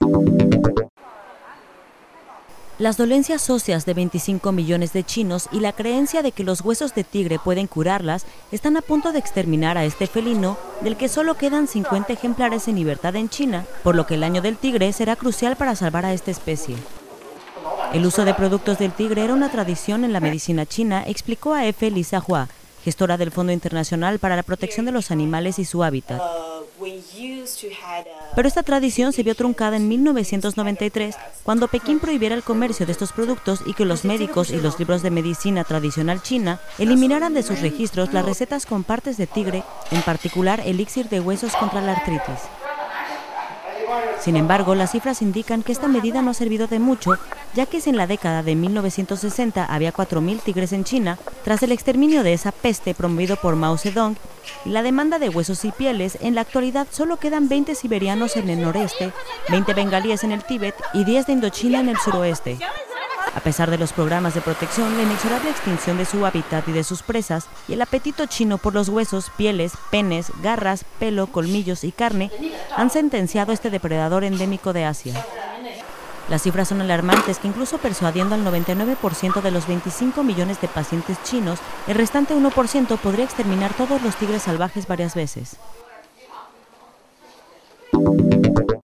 Las dolencias óseas de 25 millones de chinos y la creencia de que los huesos de tigre pueden curarlas están a punto de exterminar a este felino, del que solo quedan 50 ejemplares en libertad en China, por lo que el año del tigre será crucial para salvar a esta especie. El uso de productos del tigre era una tradición en la medicina china, explicó a EFE Lisa Hua, gestora del Fondo Internacional para la Protección de los Animales y su Hábitat. Pero esta tradición se vio truncada en 1993, cuando Pekín prohibiera el comercio de estos productos y que los médicos y los libros de medicina tradicional china eliminaran de sus registros las recetas con partes de tigre, en particular elixir de huesos contra la artritis. Sin embargo, las cifras indican que esta medida no ha servido de mucho, ya que si en la década de 1960 había 4.000 tigres en China, tras el exterminio de esa peste promovido por Mao Zedong y la demanda de huesos y pieles, en la actualidad solo quedan 20 siberianos en el noreste, 20 bengalíes en el Tíbet y 10 de Indochina en el suroeste. A pesar de los programas de protección, la inexorable extinción de su hábitat y de sus presas y el apetito chino por los huesos, pieles, penes, garras, pelo, colmillos y carne han sentenciado a este depredador endémico de Asia. Las cifras son alarmantes, que incluso persuadiendo al 99% de los 25 millones de pacientes chinos, el restante 1% podría exterminar todos los tigres salvajes varias veces.